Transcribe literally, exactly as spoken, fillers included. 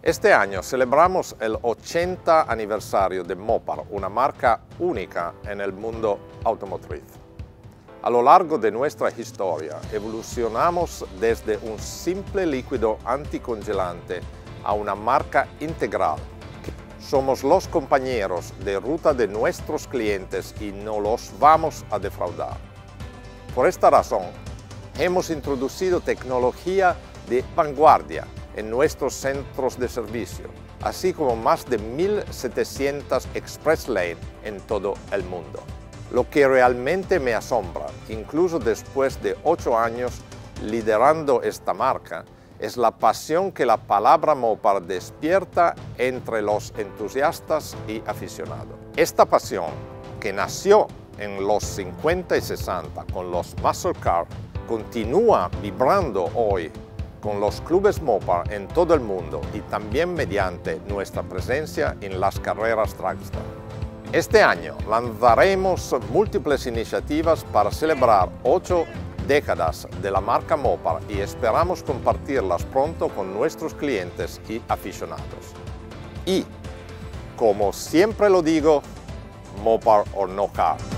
Este año celebramos el ochenta aniversario de Mopar, una marca única en el mundo automotriz. A lo largo de nuestra historia evolucionamos desde un simple líquido anticongelante a una marca integral. Somos los compañeros de ruta de nuestros clientes y no los vamos a defraudar. Por esta razón, hemos introducido tecnología de vanguardia en nuestros centros de servicio, así como más de mil setecientas Express Lane en todo el mundo. Lo que realmente me asombra, incluso después de ocho años liderando esta marca, es la pasión que la palabra Mopar despierta entre los entusiastas y aficionados. Esta pasión, que nació en los cincuenta y sesenta con los Muscle Car, continúa vibrando hoy con los clubes Mopar en todo el mundo y también mediante nuestra presencia en las carreras Dragster. Este año lanzaremos múltiples iniciativas para celebrar ocho décadas de la marca Mopar y esperamos compartirlas pronto con nuestros clientes y aficionados. Y, como siempre lo digo, Mopar or no car.